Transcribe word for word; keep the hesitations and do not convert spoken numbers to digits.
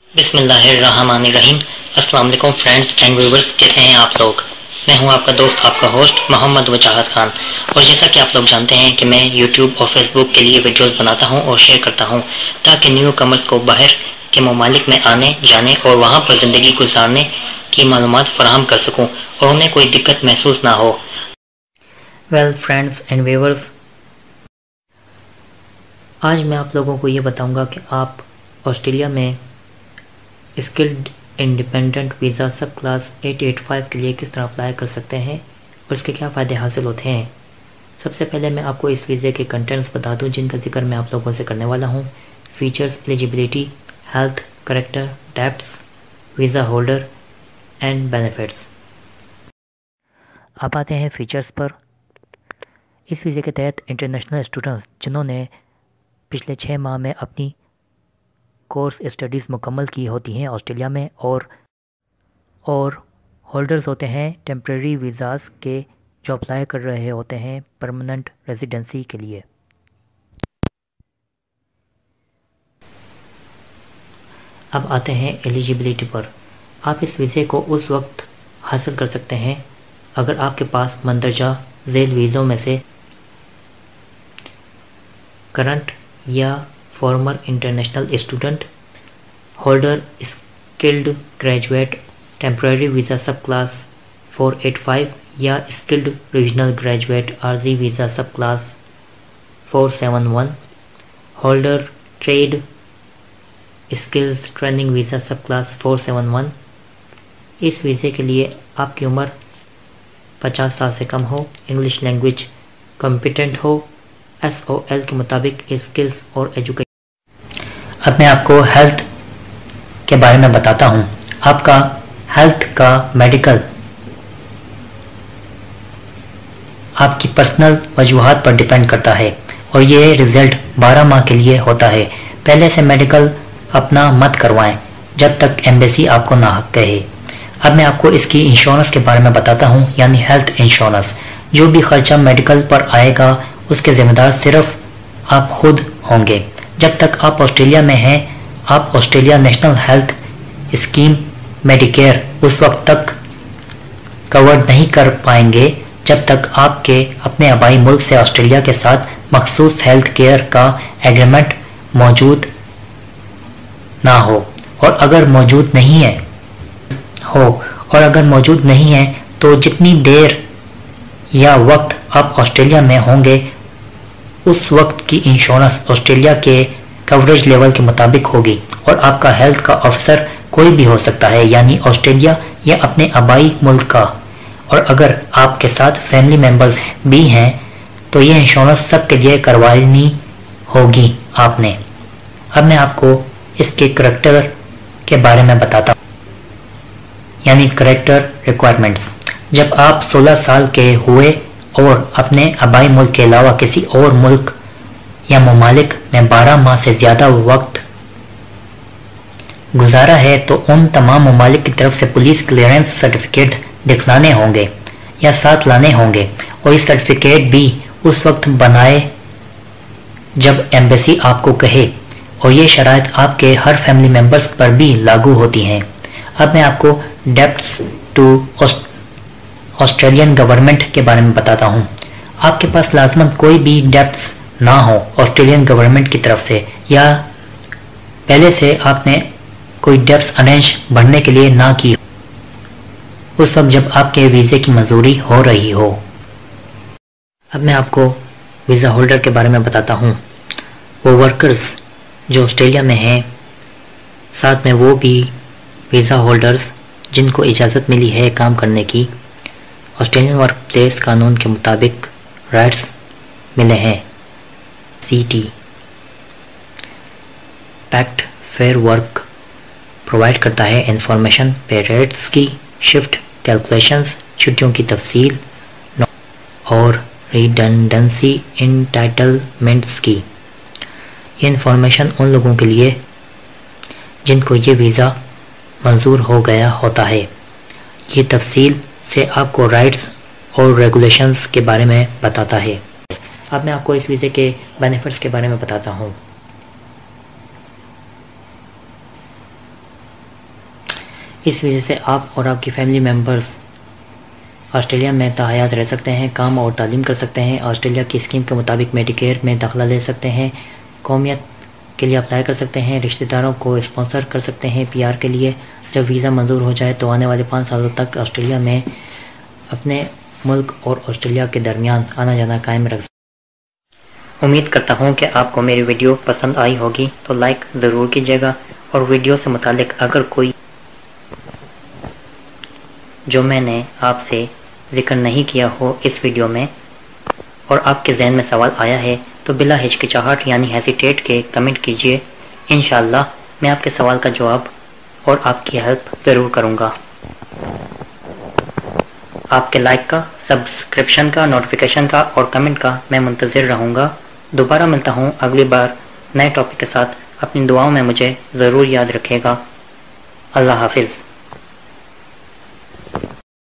बिस्मिल्लाहिर्रहमानिर्रहीम। अस्सलाम वालेकुम फ्रेंड्स एंड व्यूवर्स, कैसे हैं आप लोग। मैं हूं आपका दोस्त, आपका होस्ट मोहम्मद वजाहत खान। और जैसा कि आप लोग जानते हैं कि मैं यूट्यूब और फेसबुक के लिए वीडियोस बनाता हूं और शेयर करता हूं ताकि न्यू कमर्स को बाहर के ममालिक में आने जाने और वहां पर ज़िंदगी गुजारने की मालूमात फराहम कर सकूं और उन्हें कोई दिक्कत महसूस ना हो। वेल फ्रेंड्स एंड व्यूवर्स, आज मैं आप लोगों को ये बताऊंगा कि आप ऑस्ट्रेलिया में skilled independent visa sub class आठ सौ पचासी के लिए किस तरह अप्लाई कर सकते हैं और इसके क्या फ़ायदे हासिल होते हैं। सबसे पहले मैं आपको इस वीज़े के कंटेंट्स बता दूं जिनका जिक्र मैं आप लोगों से करने वाला हूं। Features, eligibility, health, character, debts, visa holder and benefits. अब आते हैं फ़ीचर्स पर। इस वीज़े के तहत इंटरनेशनल स्टूडेंट्स जिन्होंने पिछले छः माह में अपनी कोर्स स्टडीज़ मुकम्मल की होती हैं ऑस्ट्रेलिया में और और होल्डर्स होते हैं टेम्प्रेरी वीज़ाज़ के जो अप्लाई कर रहे होते हैं परमानेंट रेजिडेंसी के लिए। अब आते हैं एलिजिबिलिटी पर। आप इस वीज़े को उस वक्त हासिल कर सकते हैं अगर आपके पास मंदरजा झेल वीज़ों में से करंट या former international student, holder skilled graduate temporary visa sub class चार सौ पचासी या skilled regional graduate RG visa sub class चार सौ इकहत्तर, holder trade skills training visa sub class चार सौ इकहत्तर। इस वीज़े के लिए आपकी उम्र पचास साल से कम हो, इंग्लिश लैंग्वेज कॉम्पिटेंट हो, एस ओ एल के मुताबिक स्किल्स और एजुकेशन। अब मैं आपको हेल्थ के बारे में बताता हूँ। आपका हेल्थ का मेडिकल आपकी पर्सनल वजूहात पर डिपेंड करता है और ये रिज़ल्ट बारह माह के लिए होता है। पहले से मेडिकल अपना मत करवाएं जब तक एम्बेसी आपको ना कहे। अब मैं आपको इसकी इंश्योरेंस के बारे में बताता हूँ, यानी हेल्थ इंश्योरेंस। जो भी खर्चा मेडिकल पर आएगा उसके ज़िम्मेदार सिर्फ आप खुद होंगे। जब तक आप ऑस्ट्रेलिया में हैं, आप Australia national health scheme medicare उस वक्त तक कवर नहीं कर पाएंगे जब तक आपके अपने आबाई मुल्क से ऑस्ट्रेलिया के साथ मखसूस हेल्थ केयर का एग्रीमेंट मौजूद ना हो। और अगर मौजूद नहीं है हो और अगर मौजूद नहीं है तो जितनी देर या वक्त आप ऑस्ट्रेलिया में होंगे उस वक्त की इंश्योरेंस ऑस्ट्रेलिया के कवरेज लेवल के मुताबिक होगी और आपका हेल्थ का ऑफिसर कोई भी हो सकता है, यानी ऑस्ट्रेलिया या अपने आबाई मुल्क का। और अगर आपके साथ फैमिली मेंबर्स भी हैं तो ये इंश्योरेंस सबके लिए करवानी होगी आपने। अब मैं आपको इसके करेक्टर के बारे में बताता हूँ, यानी करेक्टर रिक्वायरमेंट्स। जब आप सोलह साल के हुए और अपने आबाई मुल्क के अलावा किसी और मुल्क या ममालिक में बारह माह से ज़्यादा वक्त गुजारा है तो उन तमाम ममालिक की तरफ से पुलिस क्लियरेंस सर्टिफिकेट दिखलाने होंगे या साथ लाने होंगे और ये सर्टिफिकेट भी उस वक्त बनाए जब एम्बेसी आपको कहे और ये शराइत आपके हर फैमिली मेम्बर्स पर भी लागू होती हैं। अब मैं आपको डेप्ट्स टू ऑस्ट्रेलियन गवर्नमेंट के बारे में बताता हूँ। आपके पास लाजमन कोई भी डेप्ट्स ना हो ऑस्ट्रेलियन गवर्नमेंट की तरफ से, या पहले से आपने कोई डेप्ट्स अरेंज भरने के लिए ना की उस वक्त जब आपके वीज़े की मंजूरी हो रही हो। अब मैं आपको वीज़ा होल्डर के बारे में बताता हूँ। वो वर्कर्स जो ऑस्ट्रेलिया में हैं, साथ में वो भी वीज़ा होल्डर्स जिनको इजाज़त मिली है काम करने की, ऑस्ट्रेलियन वर्क प्लेस कानून के मुताबिक राइट्स मिले हैं। C T pact Fair Work provide करता है इंफॉर्मेशन पे रेट्स की, शिफ्ट कैलकुलेशंस, छुट्टियों की तफसील और रिडंडेंसी इंटाइटलमेंट्स की। ये इंफॉर्मेशन उन लोगों के लिए जिनको ये वीज़ा मंजूर हो गया होता है। ये तफसील से आपको राइट्स और रेगुलेशंस के बारे में बताता है। अब मैं आपको इस वीज़े के बेनिफिट्स के बारे में बताता हूँ। इस वजह से आप और आपकी फैमिली मेम्बर्स ऑस्ट्रेलिया में ताहयात रह सकते हैं, काम और तालीम कर सकते हैं। ऑस्ट्रेलिया की स्कीम के मुताबिक मेडिकेयर में दाखिला ले सकते हैं, कौमियत के लिए अप्लाई कर सकते हैं, रिश्तेदारों को स्पॉन्सर कर सकते हैं पीआर के लिए। जब वीज़ा मंजूर हो जाए तो आने वाले पाँच सालों तक ऑस्ट्रेलिया में अपने मुल्क और ऑस्ट्रेलिया के दरमियान आना जाना कायम रख सकते। उम्मीद करता हूँ कि आपको मेरी वीडियो पसंद आई होगी, तो लाइक ज़रूर कीजिएगा और वीडियो से मुतालिक अगर कोई जो मैंने आपसे जिक्र नहीं किया हो इस वीडियो में और आपके जहन में सवाल आया है तो बिला हिचकिचाहट यानी हेसिटेट के कमेंट कीजिए। इंशाअल्लाह मैं आपके सवाल का जवाब और आपकी हेल्प ज़रूर करूँगा। आपके लाइक का, सब्सक्रिप्शन का, नोटिफिकेशन का और कमेंट का मैं मुंतज़िर रहूँगा। दोबारा मिलता हूँ अगली बार नए टॉपिक के साथ। अपनी दुआओं में मुझे ज़रूर याद रखिएगा। अल्लाह हाफिज़।